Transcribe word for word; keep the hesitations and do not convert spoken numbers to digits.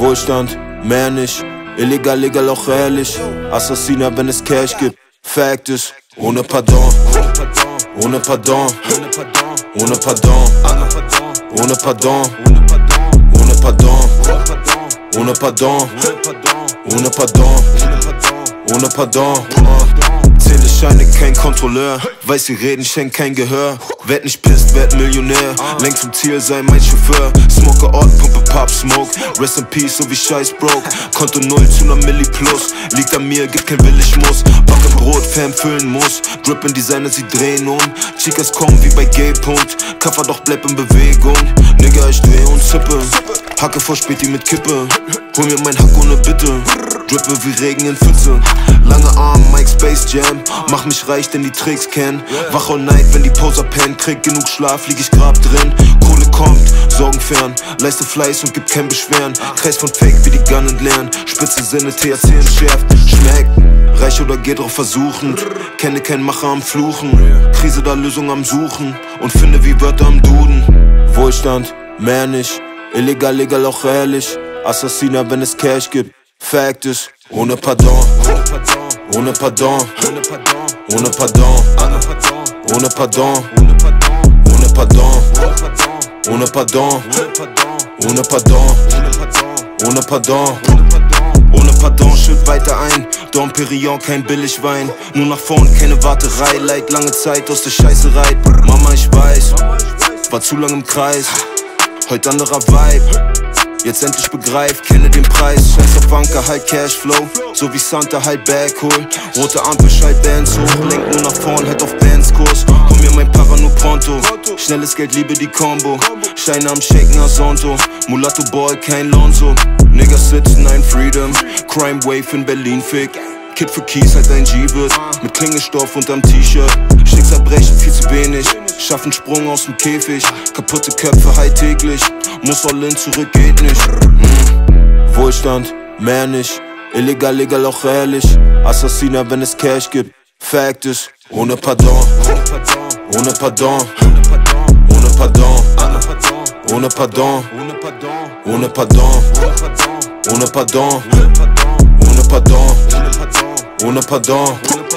Wohlstand, mehr nicht. Illegal, legal, auch ehrlich. Assassiner, wenn es Cash gibt. Fact ist, ohne Pardon. Ohne Pardon. Ohne Pardon. Ohne Pardon. Ohne Pardon. Ohne Pardon. Ohne Pardon. Ohne Pardon. Zähle Scheine, kein Kontrolleur. Weiß, sie reden, schenkt kein Gehör. Werd nicht pisst, werd Millionär. Lenk zum Ziel, sei mein Chauffeur. Smoke Ort, Pumpe Pop Smoke. Rest in Peace, so wie Scheiß broke. Konto null zu ner Milli plus. Liegt an mir, gibt kein Will, ich muss. Backen Brot, Fan füllen muss. Drip in Designer, sie drehen um. Chicas kommen wie bei Gay. Kaffer doch bleib in Bewegung. Nigga, ich dreh und zippe. Hacke vor Späti mit Kippe. Hol mir mein Hack ohne Bitte. Drippe wie Regen in Pfütze. Lange Arm, Mike Space Jam. Mach mich reich, denn die Tricks kennen. Wach all night, wenn die Poser pennt. Krieg genug Schlaf, lieg ich grad drin. Kohle kommt, Sorgen fern. Leiste Fleiß und gibt kein Beschweren. Kreis von Fake wie die Gun entleeren. Spitze Sinne, T H C entschärft. Schmeckt, reich oder geht drauf versuchen. Kenne keinen Macher am Fluchen. Krise da Lösung am Suchen. Und finde wie Wörter am Duden. Wohlstand, mehr nicht. Illegal, legal, auch ehrlich. Assassiner, wenn es Cash gibt. Fact ist, ohne Pardon. Ohne Pardon. Ohne Pardon. Ohne Pardon. Ohne Pardon. Ohne Pardon. Ohne Pardon. Ohne Pardon. Ohne Pardon, schütt weiter ein. Dom Perignon, kein Billigwein. Nur nach vorn, keine Warterei. Leid lange Zeit aus der Scheißerei. Mama, ich weiß, war zu lang im Kreis. Heute anderer Vibe. Jetzt endlich begreift, kenne den Preis. Scheiß auf Anker, halt Cashflow. So wie Santa, halt Backhol. Rote Ampel, schalt Bands hoch. Lenk nur nach vorn, halt auf Bandskurs. Hol mir mein Parano pronto. Schnelles Geld, liebe die Combo. Scheine am Shaken, Asonto. Mulatto Boy, kein Lonzo. Niggas sitzen, ein Freedom. Crime Wave in Berlin, fick. Kid für Kies, halt ein G-Wird. Mit Klingelstoff unterm T-Shirt. Schicksalbrechen, viel zu wenig. Schaffen Sprung aus dem Käfig. Kaputte Köpfe, halt täglich. Muss all in, zurück geht nicht. mm. Wohlstand, mehr nicht. Illegal, legal, auch ehrlich. Assassiner, wenn es Cash gibt. Fact ist, ohne Pardon. Ohne Pardon. Ohne Pardon. Ohne Pardon. Ohne Pardon. Ohne Pardon. Ohne Pardon. Ohne Pardon.